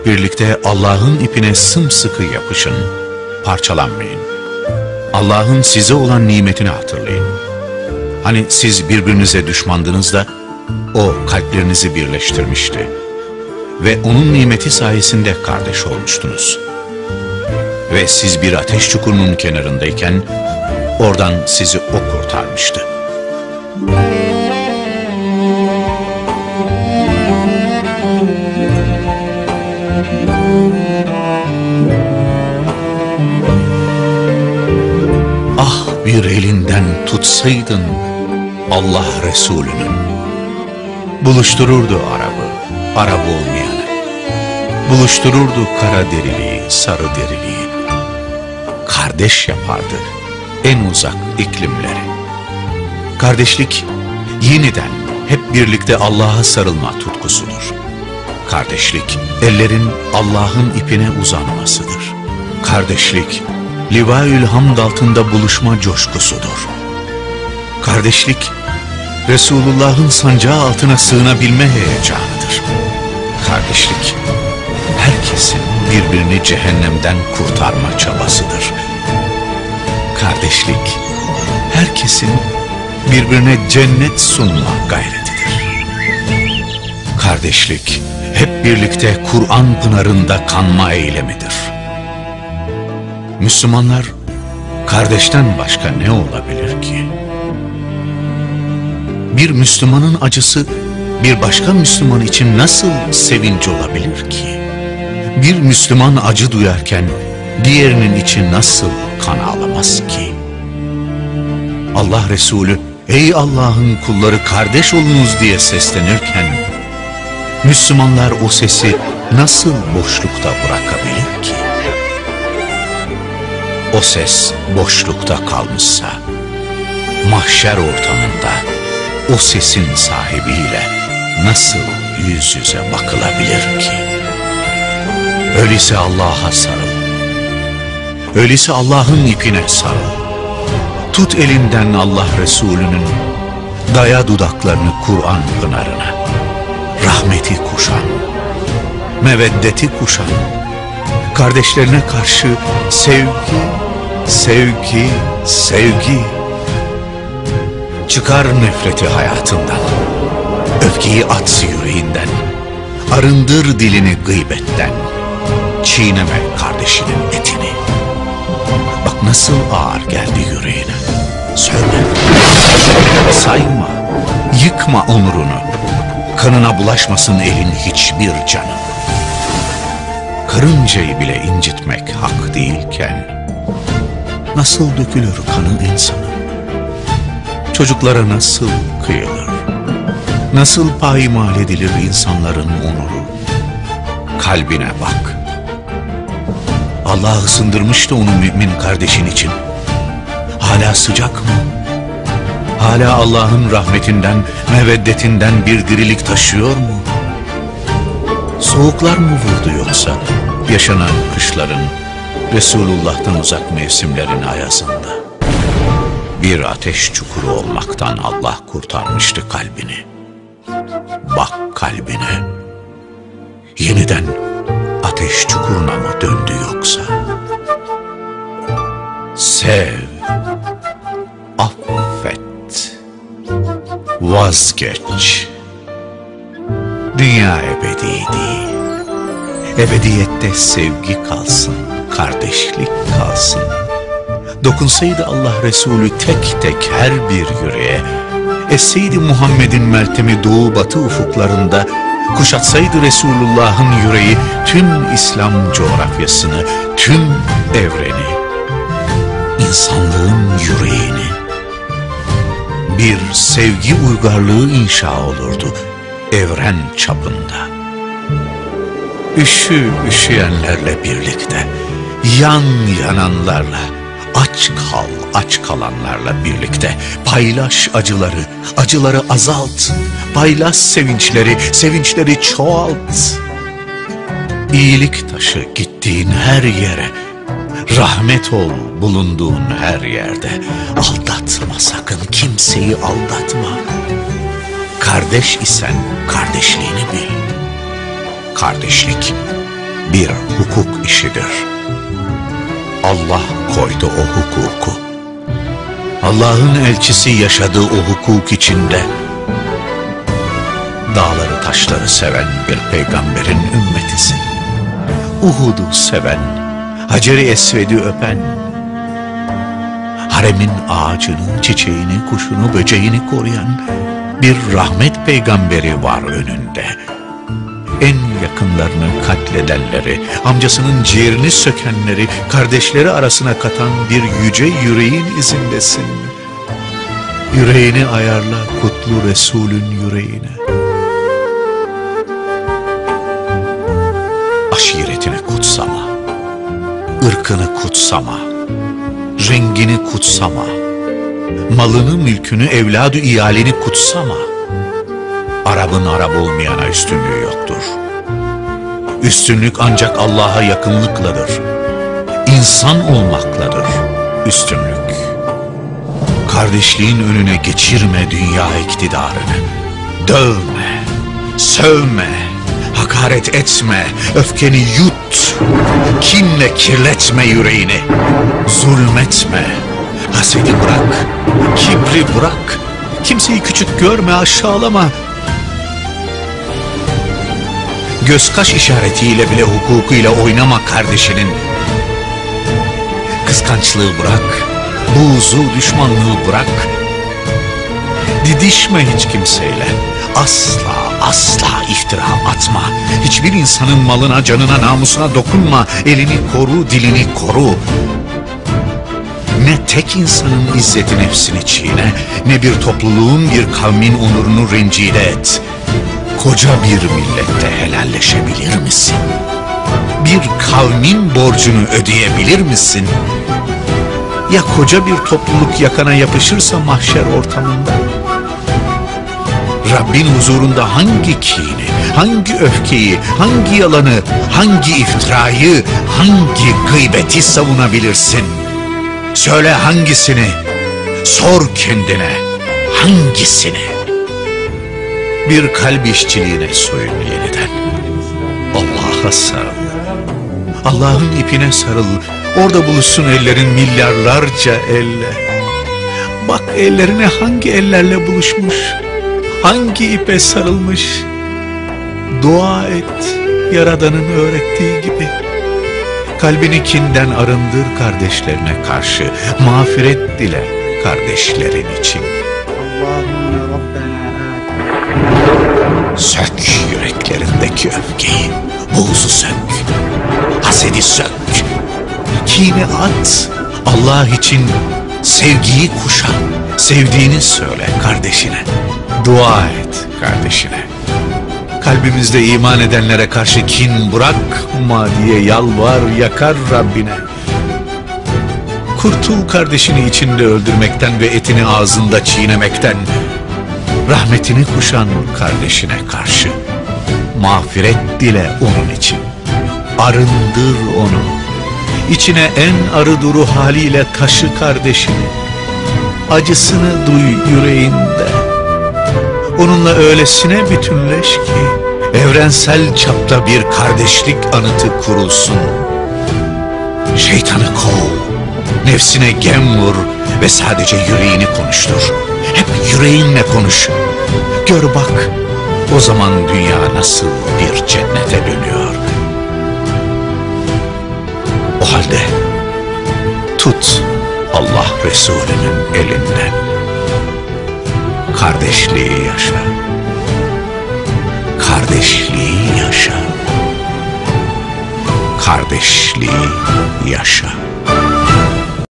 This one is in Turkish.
hep birlikte Allah'ın ipine sımsıkı yapışın, parçalanmayın. Allah'ın size olan nimetini hatırlayın. Hani siz birbirinize düşmandınız da o kalplerinizi birleştirmişti. Ve onun nimeti sayesinde kardeş olmuştunuz. Ve siz bir ateş çukurunun kenarındayken oradan sizi o kurtarmıştı. Ah, bir elinden tutsaydın Allah Resulü'nün, buluştururdu Arap olmayanı, buluştururdu kara deriliği, sarı deriliği, kardeş yapardı en uzak iklimleri. Kardeşlik yeniden hep birlikte Allah'a sarılma tutkusudur. Kardeşlik, ellerin Allah'ın ipine uzanmasıdır. Kardeşlik, Livaül Hamd altında buluşma coşkusudur. Kardeşlik, Resulullah'ın sancağı altına sığınabilme heyecanıdır. Kardeşlik, herkesin birbirini cehennemden kurtarma çabasıdır. Kardeşlik, herkesin birbirine cennet sunma gayretidir. Kardeşlik, hep birlikte Kur'an pınarında kanma eylemidir. Müslümanlar, kardeşten başka ne olabilir ki? Bir Müslümanın acısı, bir başka Müslüman için nasıl sevinç olabilir ki? Bir Müslüman acı duyarken, diğerinin için nasıl kan ağlamaz ki? Allah Resulü, ey Allah'ın kulları kardeş olunuz diye seslenirken, Müslümanlar o sesi nasıl boşlukta bırakabilir ki? O ses boşlukta kalmışsa, mahşer ortamında o sesin sahibiyle nasıl yüz yüze bakılabilir ki? Öyleyse Allah'a sarıl. Öyleyse Allah'ın ipine sarıl. Tut elinden Allah Resulü'nün, daya dudaklarını Kur'an pınarına. Rahmeti kuşan, meveddeti kuşan, kardeşlerine karşı sevgi, sevgi, sevgi. Çıkar nefreti hayatından, öfkeyi at yüreğinden, arındır dilini gıybetten, çiğneme kardeşinin etini. Bak nasıl ağır geldi yüreğine, söyle, sayma, yıkma onurunu, kanına bulaşmasın elin hiçbir canım. Karıncayı bile incitmek hak değilken, nasıl dökülür kanı insanın? Çocuklara nasıl kıyılır? Nasıl payimal edilir insanların onuru? Kalbine bak. Allah ısındırmıştı onu mümin kardeşin için. Hala sıcak mı? Hala Allah'ın rahmetinden, meveddetinden bir dirilik taşıyor mu? Soğuklar mı vurdu yoksa yaşanan kışların, Resulullah'tan uzak mevsimlerin ayazında? Bir ateş çukuru olmaktan Allah kurtarmıştı kalbini. Bak kalbine. Yeniden ateş çukuruna mı döndü yoksa? Sev, affet, vazgeç. Dünya ebedi değil. Ebediyette sevgi kalsın, kardeşlik kalsın. Dokunsaydı Allah Resulü tek tek her bir yüreğe, esseydi Muhammed'in meltemi doğu batı ufuklarında, kuşatsaydı Resulullah'ın yüreği tüm İslam coğrafyasını, tüm evreni, insanlığın yüreğini, bir sevgi uygarlığı inşa olurdu evren çapında. Üşüyenlerle birlikte, yananlarla, aç kalanlarla birlikte paylaş acıları azalt, paylaş sevinçleri çoğalt. İyilik taşı gittiğin her yere, rahmet ol bulunduğun her yerde. Aldatma sakın, kimseyi aldatma. Kardeş isen kardeşliğini bil. Kardeşlik bir hukuk işidir. Allah koydu o hukuku. Allah'ın elçisi yaşadığı o hukuk içinde dağları taşları seven bir peygamberin ümmetisin. Uhud'u seven, Hacer-i Esved'i öpen, haremin ağacını, çiçeğini, kuşunu, böceğini koruyan bir rahmet peygamberi var önünde. En yakınlarını katledenleri, amcasının ciğerini sökenleri, kardeşleri arasına katan bir yüce yüreğin izindesin. Yüreğini ayarla kutlu Resulün yüreğine. Aşiretini kutsama, ırkını kutsama, rengini kutsama, malını, mülkünü, evladı, iyalini kutsama. Arap'ın Arap olmayana üstünlüğü yoktur. Üstünlük ancak Allah'a yakınlıkladır. İnsan olmakladır üstünlük. Kardeşliğin önüne geçirme dünya iktidarını. Dövme, sövme, hakaret etme, öfkeni yut. Kinle kirletme yüreğini. Zulmetme, hasedi bırak, kibri bırak. Kimseyi küçük görme, aşağılama. Göz kaş işaretiyle bile hukukuyla oynama kardeşinin. Kıskançlığı bırak, buğzu, düşmanlığı bırak. Didişme hiç kimseyle. Asla iftira atma. Hiçbir insanın malına, canına, namusuna dokunma. Elini koru, dilini koru. Ne tek insanın izzeti nefsini çiğne, ne bir topluluğun, bir kavmin onurunu rencide et. Koca bir millette helalleşebilir misin? Bir kavmin borcunu ödeyebilir misin? Ya koca bir topluluk yakana yapışırsa mahşer ortamında? Rabbin huzurunda hangi kini, hangi öfkeyi, hangi yalanı, hangi iftirayı, hangi gıybeti savunabilirsin? Söyle hangisini? Sor kendine hangisini? Bir kalp işçiliğine soyun yeniden. Allah'a sarıl. Allah'ın ipine sarıl. Orada buluşsun ellerin milyarlarca elle. Bak ellerine hangi ellerle buluşmuş, hangi ipe sarılmış. Dua et Yaradan'ın öğrettiği gibi. Kalbini kinden arındır kardeşlerine karşı. Mağfiret dile kardeşlerin için. Sök yüreklerindeki öfkeyi, buğzu sök, hasedi sök, kini at. Allah için sevgiyi kuşan, sevdiğini söyle kardeşine, dua et kardeşine. Kalbimizde iman edenlere karşı kin bırakma diye yalvar yakar Rabbine. Kurtul kardeşini içinde öldürmekten ve etini ağzında çiğnemekten. Rahmetini kuşan kardeşine karşı. Mağfiret dile onun için. Arındır onu. İçine en arı duru haliyle taşı kardeşini. Acısını duy yüreğinde. Onunla öylesine bütünleş ki evrensel çapta bir kardeşlik anıtı kurulsun. Şeytanı kov, nefsine gem vur ve sadece yüreğini konuştur. Hep yüreğinle konuş. Gör bak, o zaman dünya nasıl bir cennete dönüyor. O halde tut Allah Resulü'nün elinden. Kardeşliği yaşa. Kardeşliği yaşa. Kardeşliği yaşa.